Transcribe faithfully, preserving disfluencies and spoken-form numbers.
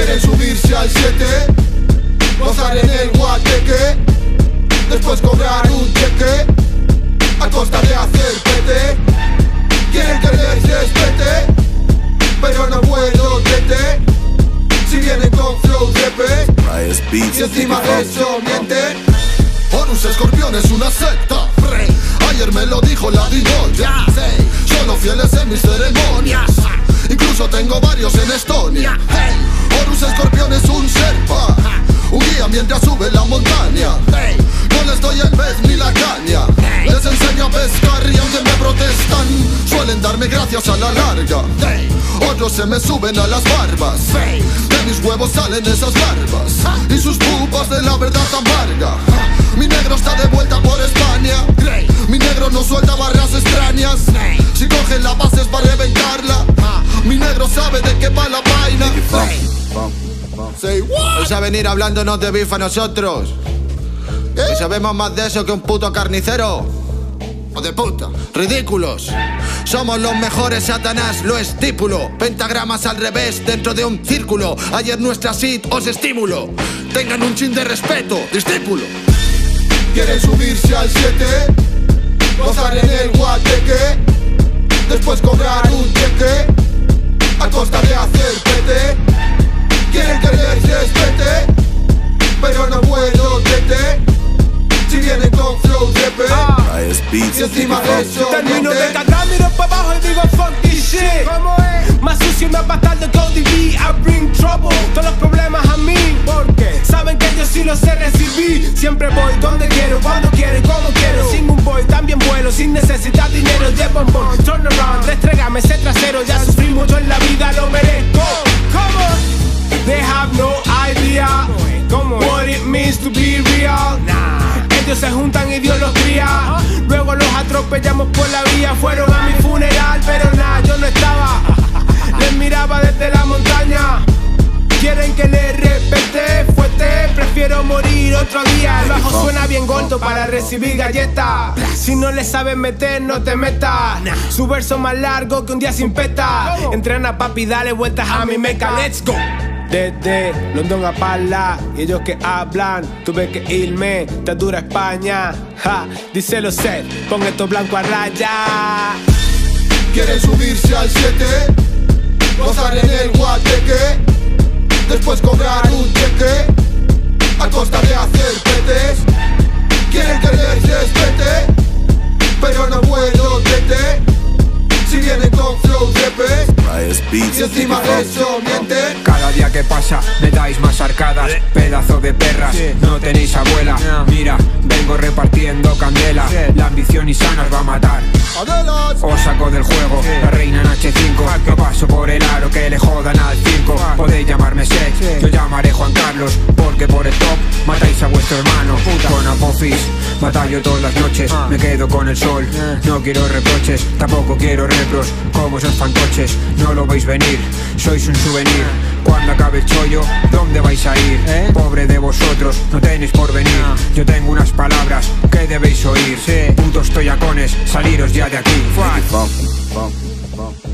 Quieren subirse al siete, gozar en el guateque, después cobrar un cheque a costa de hacer pete. Quieren que les respete, pero no puedo tete. Si vienen con flow trepe y encima de eso mienten. Horus Escorpión es una secta. Ayer me lo dijo la Dinoya. Solo fieles en mis ceremonias. Incluso tengo varios en Estonia. Horus Escorpión es un serpa, un guía mientras sube la montaña. No les doy el pez ni la caña, les enseño a pescar y aunque me protestan, suelen darme gracias a la larga. Otros se me suben a las barbas, de mis huevos salen esas barbas y sus pupas de la verdad amarga. Mi negro está de vuelta por España. Mi negro no suelta barras extrañas. Si coge la base es para reventarla. Mi negro sabe de qué va la vaina. Vais a venir hablándonos de beef a nosotros. Y sabemos más de eso que un puto carnicero. ¡O de puta! ¡Ridículos! Somos los mejores, Satanás lo estipulo. Pentagramas al revés dentro de un círculo. Ayer nuestra sit os estimulo. Tengan un chin de respeto, discípulo. Quieren subirse al siete, gozar en el guateque, después cobrar un cheque a costa de hacer pete. Quieren que les respete, pero no puedo tete. Si vienen con flow trepe y encima de eso termino de cagar, miro para abajo y digo fuck this shit. ¿Cómo es? Más sucio y más bastardo que O D B. I bring trouble, todos los problemas a mí. ¿Por qué? Saben que yo sí lo sé recibir. Siempre voy donde quiero, cuando quiero y como quiero. Sin un boy, también vuelo, sin necesitar dinero. Llevo un bon, turn around, restrégame ese trasero. Ya sufrí mucho en la vida, lo merezco. ¿Cómo? They have no idea what it means to be real. Ellos se juntan y Dios los cría. Luego los atropellamos por la vía. Fueron a mi funeral, pero nada, yo no estaba. Les miraba desde la montaña. Quieren que les respete fuerte, prefiero morir otro día. El bajo suena bien gordo para recibir galletas. Si no le sabes meter, no te metas. Su verso más largo que un día sin peta. Entrena papi, dale vueltas a mi meca, let's go. Desde London a Parla, y ellos que hablan, tuve que irme, te dura España. Ja, díselo ser, pon esto blanco a raya. Quieren subirse al siete, gozar en el guateque, después cobrar un cheque a costa de hacer petes. Quieren que les respete, pero no puedo tete. Si vienen con flow trepe y encima de eso mienten. Cada día que pasa me dais más arcadas. Pedazo de perras, no tenéis abuela. Mira, vengo repartiendo candela. La ambición insana os va a matar. Os saco del juego, la reina en hache cinco. No paso por el aro, que le jodan al circo. Podéis llamarme Sex, yo llamaré Juan Carlos, porque por el top matáis a vuestro hermano. Con Apophis, batallo todas las noches. Me quedo con el sol, no quiero reproches. Tampoco quiero repros, como esos fantoches. No lo veis venir, sois un souvenir. Cuando acabe el chollo, ¿dónde vais a ir? ¿Eh? Pobre de vosotros, no tenéis por venir. Yo tengo unas palabras que debéis oír. Putos toyacones, saliros ya de aquí.